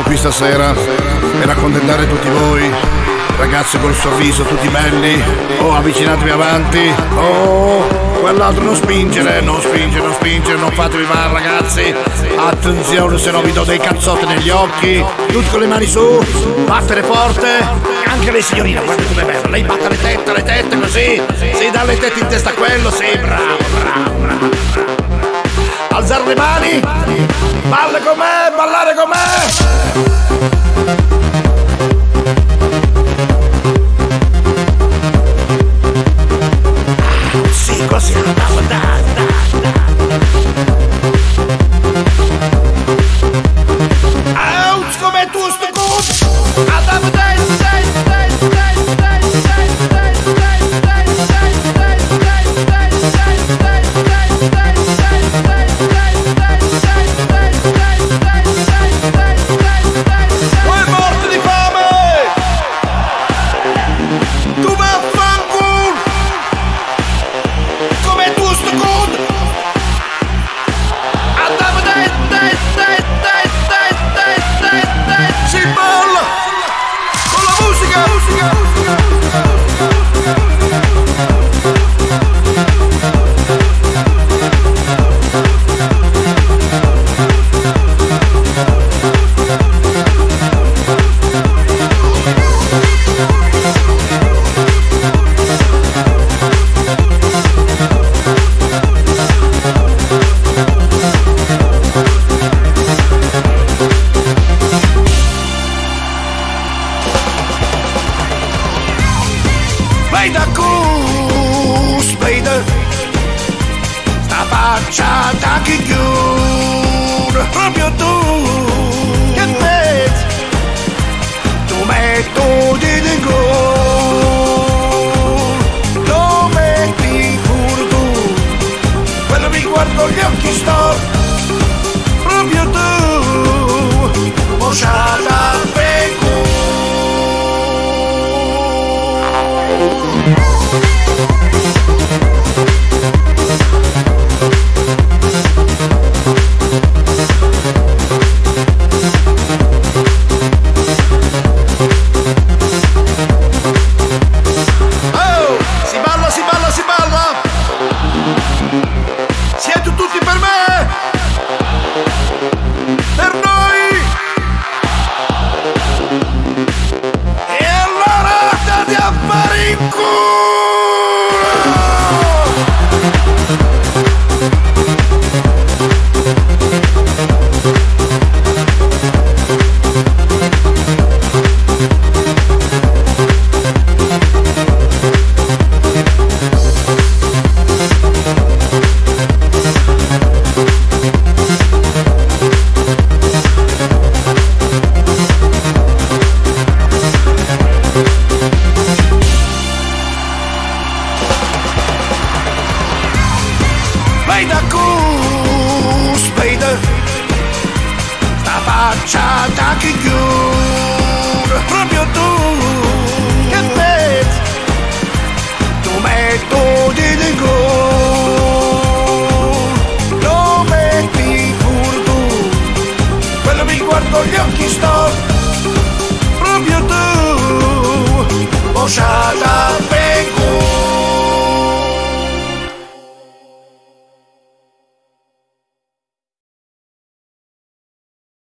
Siamo qui stasera per accontentare tutti voi, ragazzi col sorriso, tutti belli. Oh, avvicinatevi avanti. Oh, quell'altro non spingere, non fatevi male ragazzi. Attenzione, se no vi do dei cazzotti negli occhi. Tutti con le mani su, battere forte. Anche lei signorina, guarda com'è bella. Lei batte le tette così. Sì, dà le tette in testa a quello, sì, bravo. Alzare le mani, balla con me, ballare con me. Sì, così, out come tu sto con Adam sta facciata che chiude proprio tu che metti tu metodi di gol lo metti pure tu quando mi guardo gli occhi sto proprio tu mosciata per siete tutti per me, per noi, e allora date a fare in culo. Spade, sta facciata che chiude